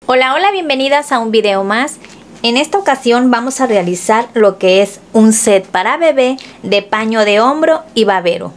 Hola, hola, bienvenidas a un video más. En esta ocasión vamos a realizar lo que es un set para bebé de paño de hombro y babero.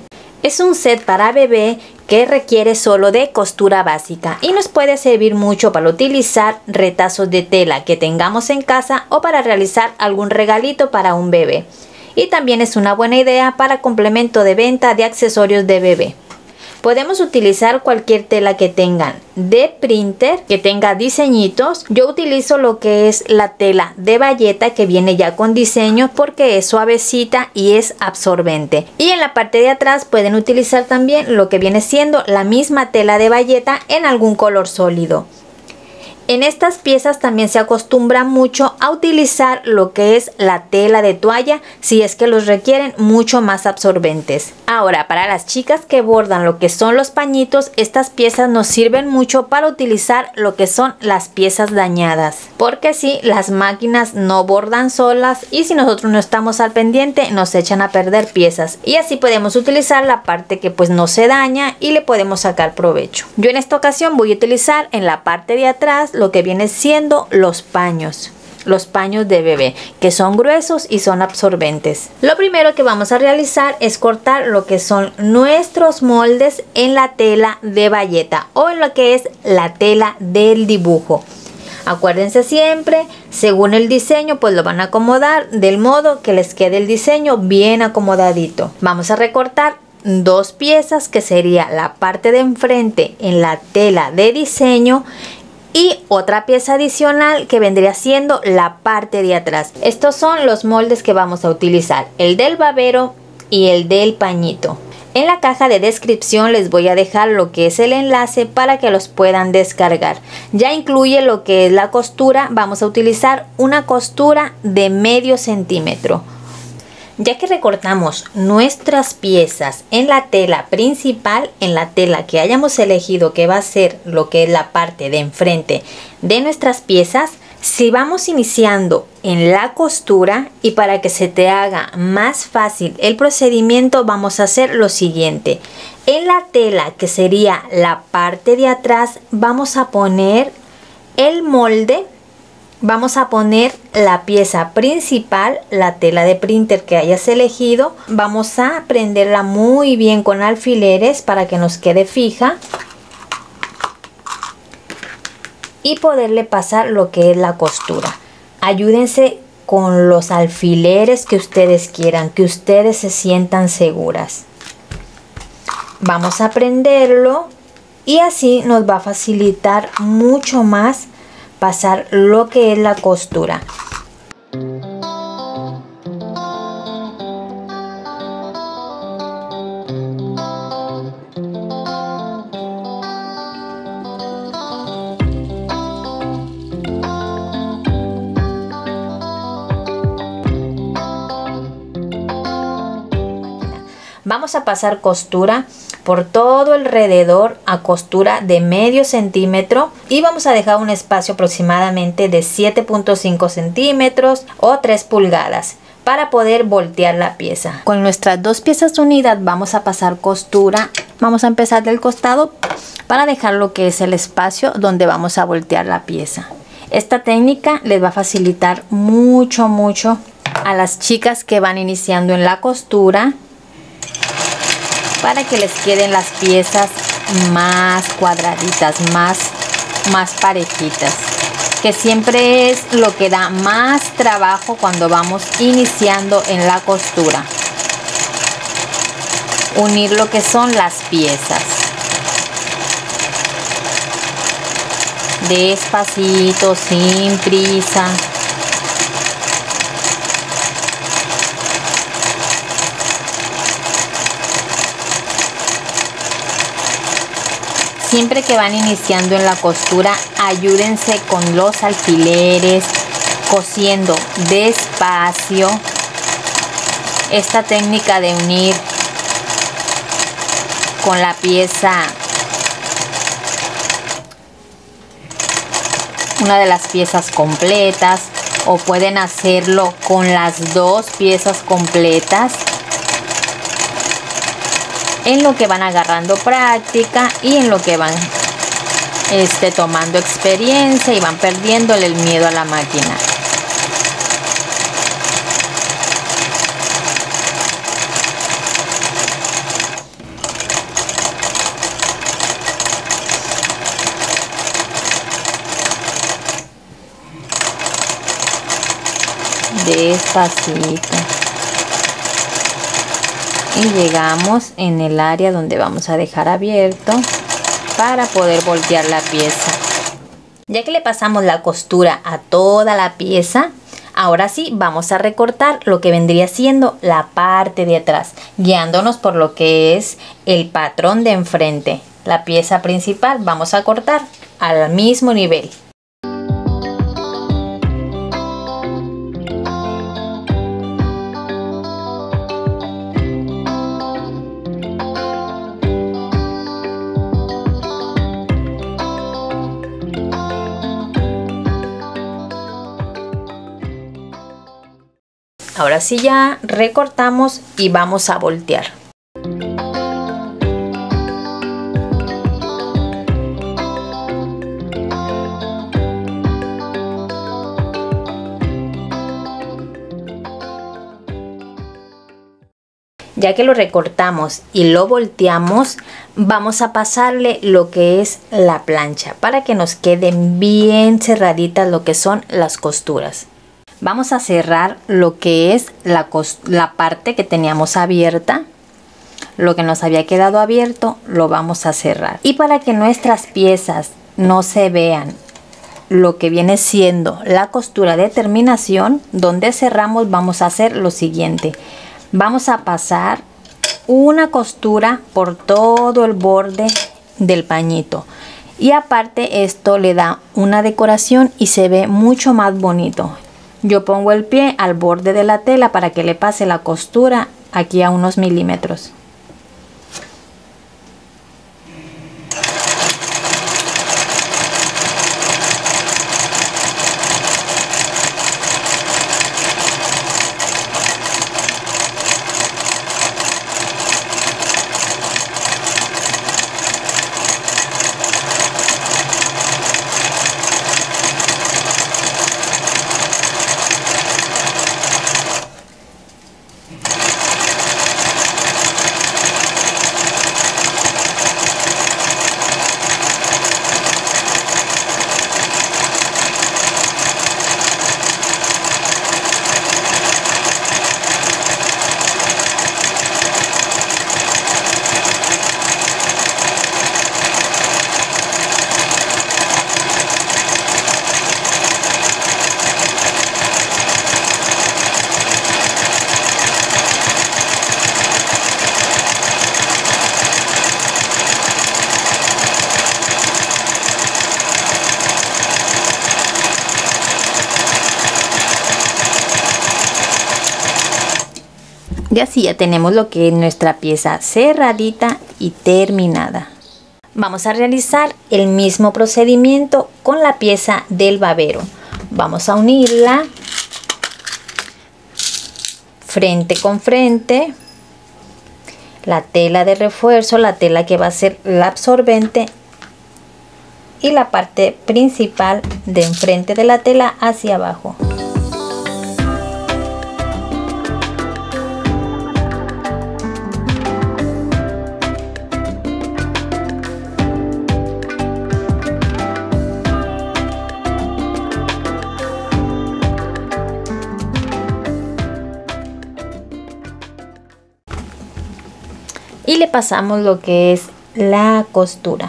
Es un set para bebé que requiere solo de costura básica y nos puede servir mucho para utilizar retazos de tela que tengamos en casa o para realizar algún regalito para un bebé. Y también es una buena idea para complemento de venta de accesorios de bebé. Podemos utilizar cualquier tela que tengan de printer, que tenga diseñitos. Yo utilizo lo que es la tela de bayeta que viene ya con diseño porque es suavecita y es absorbente. Y en la parte de atrás pueden utilizar también lo que viene siendo la misma tela de bayeta en algún color sólido. En estas piezas también se acostumbra mucho a utilizar lo que es la tela de toalla si es que los requieren mucho más absorbentes. Ahora, para las chicas que bordan lo que son los pañitos, estas piezas nos sirven mucho para utilizar lo que son las piezas dañadas. Porque si las máquinas no bordan solas y si nosotros no estamos al pendiente nos echan a perder piezas. Y así podemos utilizar la parte que pues no se daña y le podemos sacar provecho. Yo en esta ocasión voy a utilizar en la parte de atrás lo que viene siendo los paños de bebé, que son gruesos y son absorbentes. Lo primero que vamos a realizar es cortar lo que son nuestros moldes en la tela de bayeta o en lo que es la tela del dibujo. Acuérdense siempre, según el diseño, pues lo van a acomodar del modo que les quede el diseño bien acomodadito. Vamos a recortar dos piezas, que sería la parte de enfrente en la tela de diseño y otra pieza adicional que vendría siendo la parte de atrás. Estos son los moldes que vamos a utilizar, el del babero y el del pañito. En la caja de descripción les voy a dejar lo que es el enlace para que los puedan descargar. Ya incluye lo que es la costura. Vamos a utilizar una costura de medio centímetro. Ya que recortamos nuestras piezas en la tela principal, en la tela que hayamos elegido que va a ser lo que es la parte de enfrente de nuestras piezas, si vamos iniciando en la costura y para que se te haga más fácil el procedimiento, vamos a hacer lo siguiente. En la tela que sería la parte de atrás vamos a poner el molde. Vamos a poner la pieza principal, la tela de printer que hayas elegido. Vamos a prenderla muy bien con alfileres para que nos quede fija. Y poderle pasar lo que es la costura. Ayúdense con los alfileres que ustedes quieran, que ustedes se sientan seguras. Vamos a prenderlo y así nos va a facilitar mucho más pasar lo que es la costura. Vamos a pasar costura por todo alrededor a costura de medio centímetro y vamos a dejar un espacio aproximadamente de 7.5 centímetros o 3 pulgadas para poder voltear la pieza. Con nuestras dos piezas unidas vamos a pasar costura. Vamos a empezar del costado para dejar lo que es el espacio donde vamos a voltear la pieza. Esta técnica les va a facilitar mucho a las chicas que van iniciando en la costura, para que les queden las piezas más cuadraditas, más parejitas, que siempre es lo que da más trabajo cuando vamos iniciando en la costura. Unir lo que son las piezas. Despacito, sin prisa. Siempre que van iniciando en la costura, ayúdense con los alfileres, cosiendo despacio. Esta técnica de unir con la pieza, una de las piezas completas, o pueden hacerlo con las dos piezas completas. en lo que van agarrando práctica y en lo que van tomando experiencia y van perdiéndole el miedo a la máquina. Despacito. Y llegamos en el área donde vamos a dejar abierto para poder voltear la pieza. Ya que le pasamos la costura a toda la pieza, ahora sí vamos a recortar lo que vendría siendo la parte de atrás, guiándonos por lo que es el patrón de enfrente. La pieza principal vamos a cortar al mismo nivel. Ahora sí ya recortamos y vamos a voltear. Ya que lo recortamos y lo volteamos, vamos a pasarle lo que es la plancha para que nos queden bien cerraditas lo que son las costuras. Vamos a cerrar lo que es la parte que teníamos abierta. Lo que nos había quedado abierto lo vamos a cerrar. Y para que nuestras piezas no se vean lo que viene siendo la costura de terminación, donde cerramos vamos a hacer lo siguiente. Vamos a pasar una costura por todo el borde del pañito. Y aparte esto le da una decoración y se ve mucho más bonito. Yo pongo el pie al borde de la tela para que le pase la costura aquí a unos milímetros. Y así ya tenemos lo que es nuestra pieza cerradita y terminada. Vamos a realizar el mismo procedimiento con la pieza del babero. Vamos a unirla frente con frente. La tela de refuerzo, la tela que va a ser la absorbente, y la parte principal de enfrente de la tela hacia abajo. Y le pasamos lo que es la costura.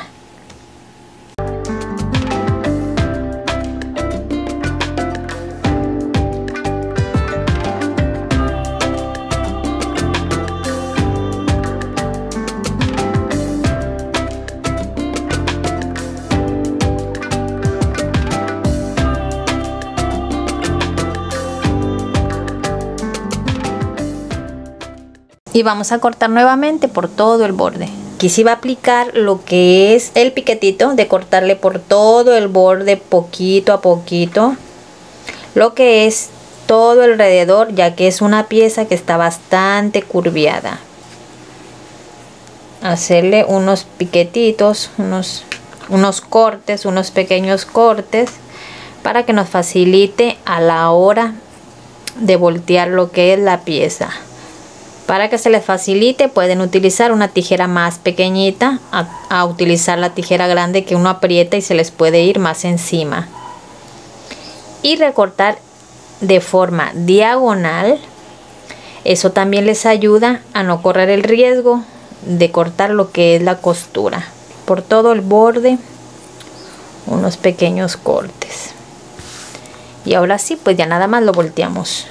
Y vamos a cortar nuevamente por todo el borde. Aquí sí va a aplicar lo que es el piquetito de cortarle por todo el borde poquito a poquito, lo que es todo alrededor, ya que es una pieza que está bastante curviada. Hacerle unos piquetitos, unos unos cortes, unos pequeños cortes, para que nos facilite a la hora de voltear lo que es la pieza. Para que se les facilite, pueden utilizar una tijera más pequeñita a utilizar la tijera grande, que uno aprieta y se les puede ir más encima. Y recortar de forma diagonal. Eso también les ayuda a no correr el riesgo de cortar lo que es la costura. Por todo el borde, unos pequeños cortes. Y ahora sí, pues ya nada más lo volteamos.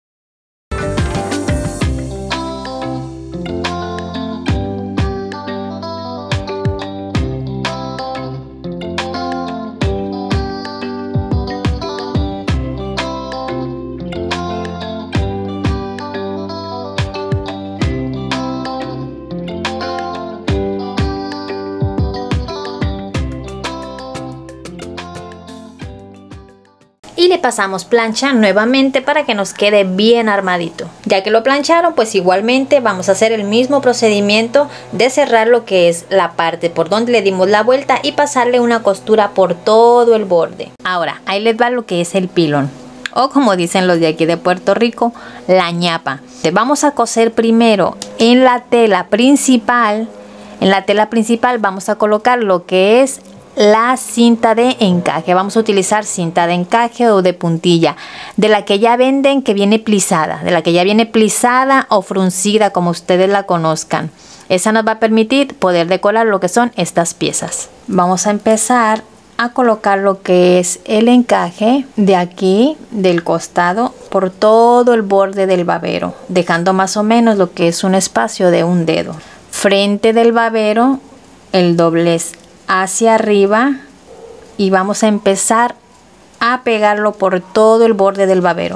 Y le pasamos plancha nuevamente para que nos quede bien armadito. Ya que lo plancharon, pues igualmente vamos a hacer el mismo procedimiento de cerrar lo que es la parte por donde le dimos la vuelta y pasarle una costura por todo el borde. Ahora, ahí les va lo que es el pilón, o como dicen los de aquí de Puerto Rico, la ñapa. Vamos a coser primero en la tela principal. En la tela principal vamos a colocar lo que es la cinta de encaje. Vamos a utilizar cinta de encaje o de puntilla, de la que ya venden, que viene plisada, de la que ya viene plisada o fruncida, como ustedes la conozcan. Esa nos va a permitir poder decorar lo que son estas piezas. Vamos a empezar a colocar lo que es el encaje de aquí del costado por todo el borde del babero, dejando más o menos lo que es un espacio de un dedo. Frente del babero, el doblez hacia arriba, y vamos a empezar a pegarlo por todo el borde del babero.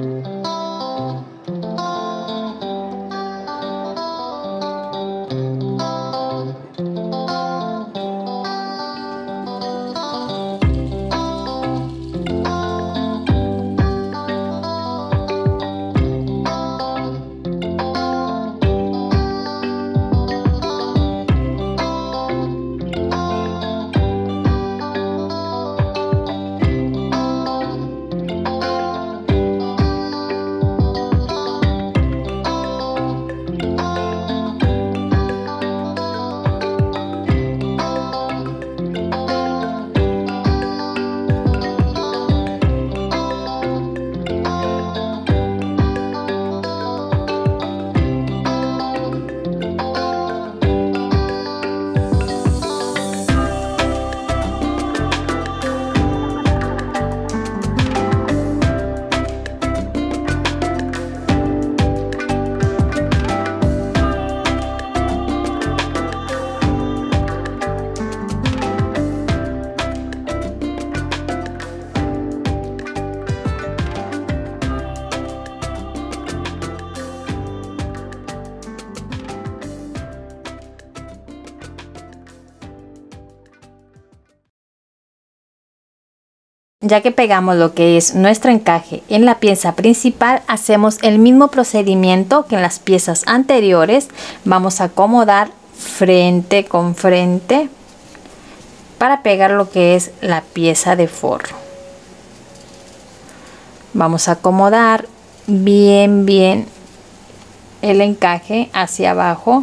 Ya que pegamos lo que es nuestro encaje en la pieza principal, hacemos el mismo procedimiento que en las piezas anteriores. Vamos a acomodar frente con frente para pegar lo que es la pieza de forro. Vamos a acomodar bien el encaje hacia abajo.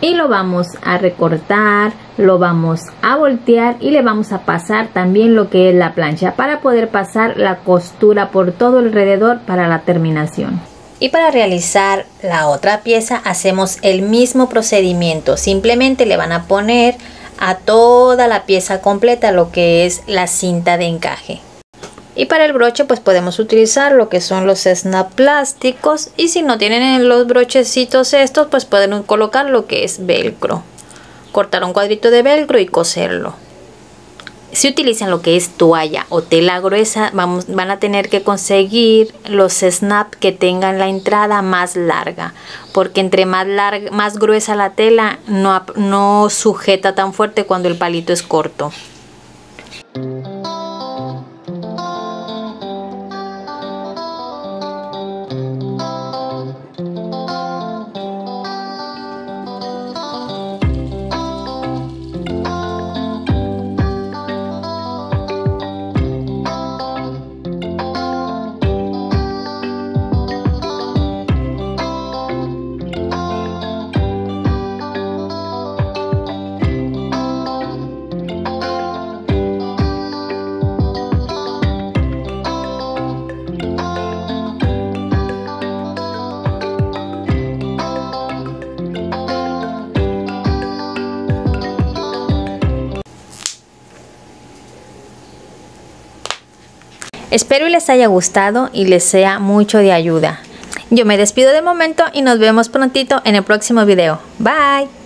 y lo vamos a recortar, lo vamos a voltear y le vamos a pasar también lo que es la plancha para poder pasar la costura por todo alrededor para la terminación. Y para realizar la otra pieza hacemos el mismo procedimiento, simplemente le van a poner a toda la pieza completa lo que es la cinta de encaje. Y para el broche pues podemos utilizar lo que son los snap plásticos, y si no tienen los brochecitos estos pues pueden colocar lo que es velcro, cortar un cuadrito de velcro y coserlo. Si utilizan lo que es toalla o tela gruesa, van a tener que conseguir los snap que tengan la entrada más larga, porque entre más gruesa la tela no sujeta tan fuerte cuando el palito es corto. Espero y les haya gustado y les sea mucho de ayuda. Yo me despido de momento y nos vemos prontito en el próximo video. Bye.